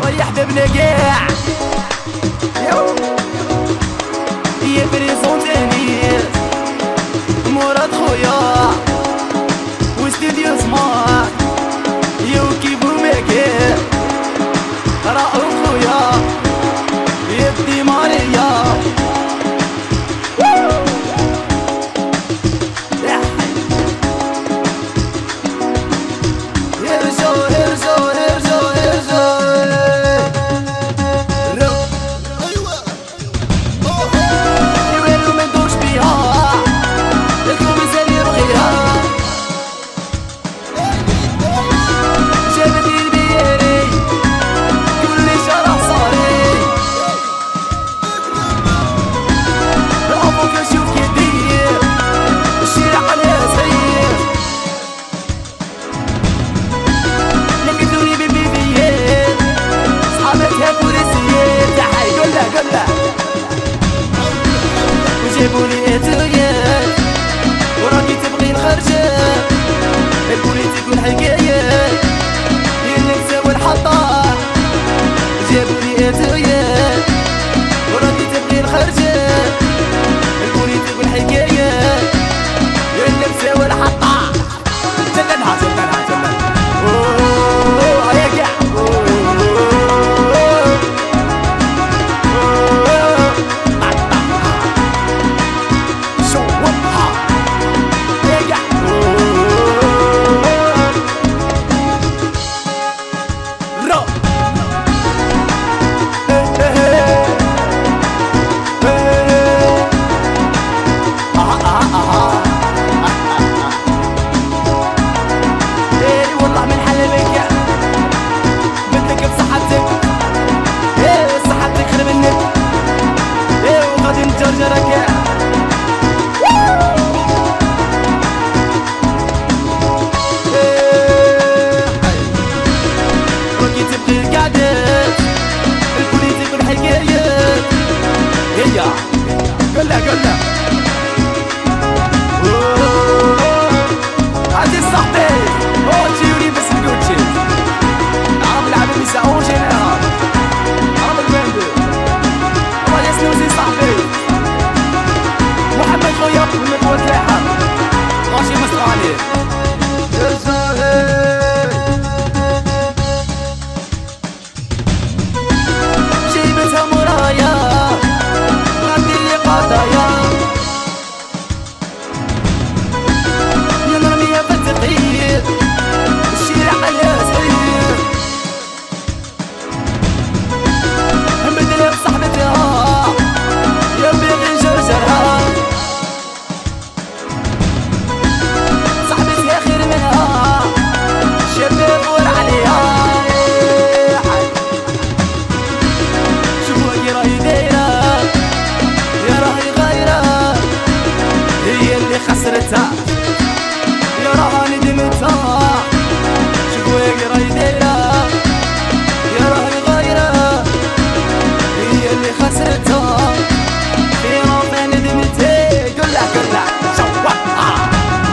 يا حبيبنا كاع يا بريزونتيني مراد خويا واستديو سمار يا وكيبو ماكي رأوف خويا يا بدي ماريا جيبولي اتريال وراكي تبغي الخرجة البوليتيك والحكايات هي النكسة والحطة جيبولي اتريال وراكي تبغي الخرجة البوليتيك والحكايات هي النكسة والحطة جلدها جلدها جلدها اوه يا كاع البوليتيك والحكايات هي قلها قلها عزيز صاحبي اوتشي ولبس الكوتشي عرب العالم يساوون جينيرال عرب الباندو الله يسنوزي صاحبي محمد خويا من قوة الحق غاشي مصر عليه خسرتها يا راها ندمتها شوفوا يا راهي دايرة يا راهي غايرة هي اللي خسرتها يا راها ندمتها قلها قلها شوفها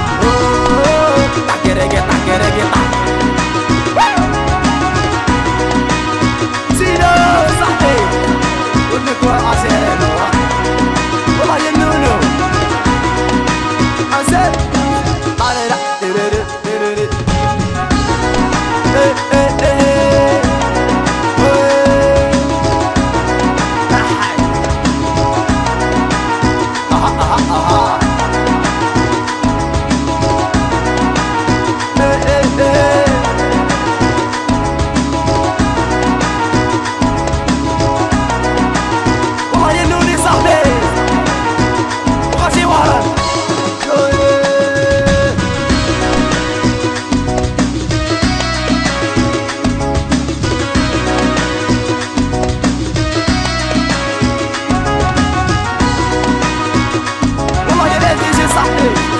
طاقي رقي طاقي رقي زينو صاحبي ودنك وعسل والله يا نونو صاحبي